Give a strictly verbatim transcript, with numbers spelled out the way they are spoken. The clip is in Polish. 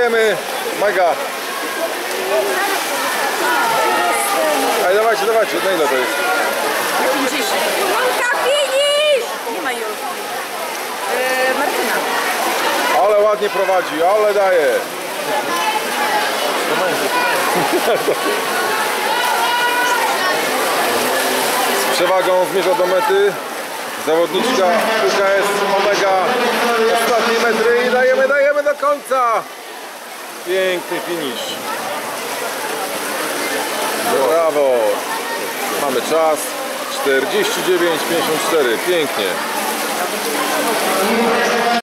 Gratulujemy. Mega. Ej, dawajcie, dawajcie. No ile to jest? pięćdziesiąt. Monka, finish! Nie ma już. Yy, Martyna. Ale ładnie prowadzi, ale daje. Z przewagą zmierza do mety. Zawodniczka U K S Omega. Ostatnie metry i dajemy, dajemy do końca. Piękny finish. Brawo. Mamy czas czterdzieści dziewięć pięćdziesiąt cztery. Pięknie.